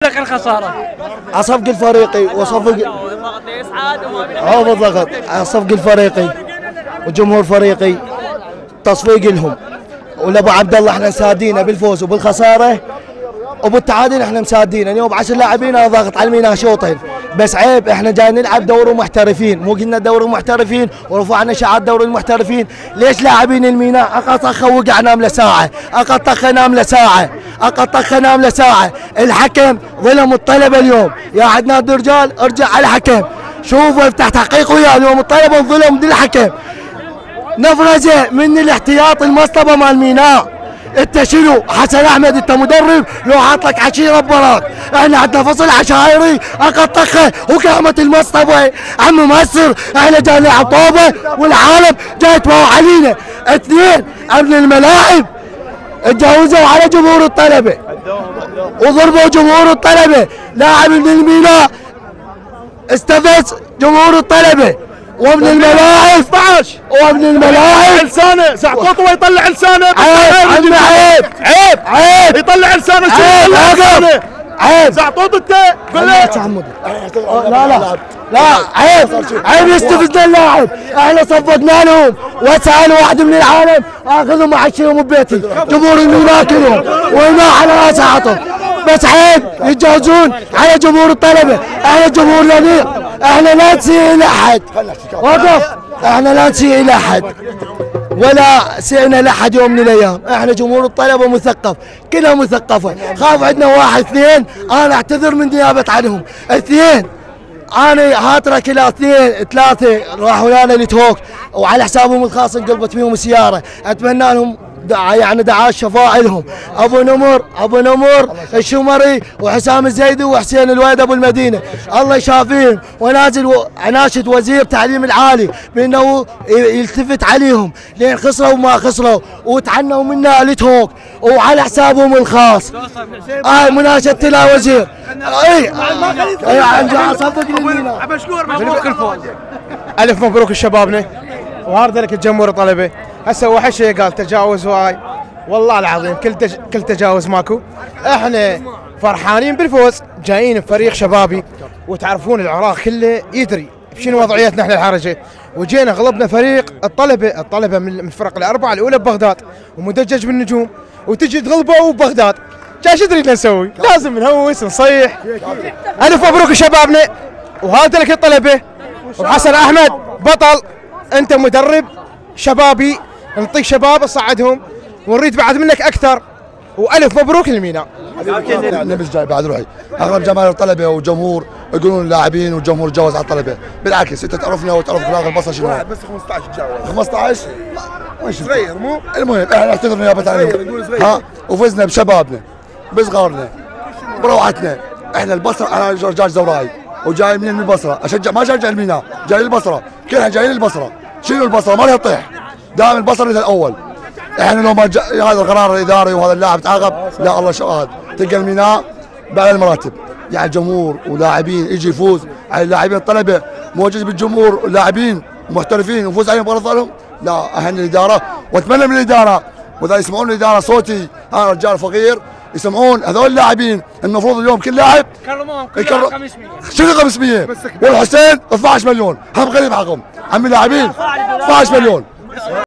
فريق الخساره؟ الصفق الفريقي وصفق بالضغط الصفق الفريقي وجمهور فريقي تصفيق لهم، ولابو عبد الله احنا مسادينه بالفوز وبالخساره وبالتعادل احنا مسادينه. اليوم 10 لاعبين انا ضاغط على الميناء شوطين بس عيب احنا جاي نلعب دوري محترفين، مو قلنا دوري محترفين ورفعنا شعار دوري المحترفين. ليش لاعبين الميناء اقل طخه وقع نام له ساعه، اقل طخه نام له ساعه، اقل طخه نام له ساعه. الحكم ظلم الطلبه اليوم، يا عدنان رجال ارجع على الحكم شوفوا افتح تحقيق وياه. اليوم الطلبه ظلم من الحكم، نفرزه من الاحتياط المصطبه مال الميناء. انت شنو حسن احمد انت مدرب لو حاط لك عشيره ببراك، احنا عندنا فصل عشائري اقل طخه وقامت المصطبه عم مؤثر، احنا جاي نلعب طوبه والعالم جاي تباوع علينا. اثنين ابن الملاعب تجاوزوا على جمهور الطلبه وضربوا جمهور الطلبه، لاعب من الميناء استفز جمهور الطلبه وابن الملاعب 15 وابن الملاعب لسانه زعطوط ويطلع لسانه. عيب عيب عيب يطلع لسانه عيب زعطوط انت قول له لا عيب يستفزنا اللاعب. احنا صفقنا لهم وسألوا واحد من العالم اخذهم اعشيهم ببيتي، جمهور الميناء كلهم والماء على راسه عطوا، بس عيب يتجاوزون على جمهور الطلبه. احنا جمهور لنيق، احنا لا نسيء الى احد، وقف احنا لا نسيء الى احد ولا سئنا لاحد يوم من الايام. احنا جمهور الطلبه مثقف، كلها مثقفه. خاف عندنا واحد اثنين انا اعتذر من نيابه عنهم. اثنين انا هاترك الى اثنين ثلاثه راحوا لنا لتوك وعلى حسابهم الخاص انقلبت فيهم السياره. اتمنى لهم يعني دعاء الشفاء لهم. ابو نمر الشمري وحسام الزيدي وحسين الويد ابو المدينه الله يشافيهم. ونازل اناشد وزير التعليم العالي بانه يلتفت عليهم لين خسروا وما خسروا وتعنوا منا لتوك وعلى حسابهم الخاص. مناشدتي الى وزير مبروك الفوز. الف مبروك لشبابنا وهارد لك الجمهور الطلبه. هسه واحد شيء قال تجاوز هاي والله العظيم كل تجاوز ماكو. احنا فرحانين بالفوز، جايين بفريق شبابي وتعرفون العراق كله يدري شنو وضعيتنا احنا الحرجه، وجينا غلبنا فريق الطلبه من الفرق الاربعه الاولى ببغداد ومدجج بالنجوم، وتجي تغلبه ببغداد. ايش تريد نسوي؟ لازم نهوس نصيح. الف مبروك شبابنا وهذا لك الطلبه. وحسن احمد بطل، انت مدرب شبابي نعطيك شباب نصعدهم ونريد بعد منك اكثر. والف مبروك للميناء. نبز جاي بعد روحي اغلب جماهير الطلبه وجمهور يقولون اللاعبين والجمهور تجاوز على الطلبه، بالعكس انت تعرفنا وتعرف فراغ البصره شنو بس 15 تجاوز 15 صغير مو المهم احنا نعتذر نيابه عنهم وفزنا بشبابنا بصغارنا بروعتنا. احنا البصره انا رجال زوراي وجاي من البصره اشجع ما اشجع الميناء، جاي البصره كلها جايين البصره. شنو البصره ما لها تطيح، دائما البصره الاول. احنا لو ما هذا القرار الاداري وهذا اللاعب تعاقب لا الله شهاد تلقى الميناء بعد المراتب. يعني جمهور ولاعبين يجي يفوز على اللاعبين الطلبه موجود بالجمهور لاعبين محترفين ويفوز عليهم بغرضهم. لا اهن الاداره واتمنى من الاداره واذا يسمعون الاداره صوتي انا رجال فقير يسمعون هذول اللاعبين المفروض اليوم كل لاعب كرموهم كلهم 500. شنو 500 والحسين 12 مليون هم غريب حقهم عمي لاعبين 12 مليون.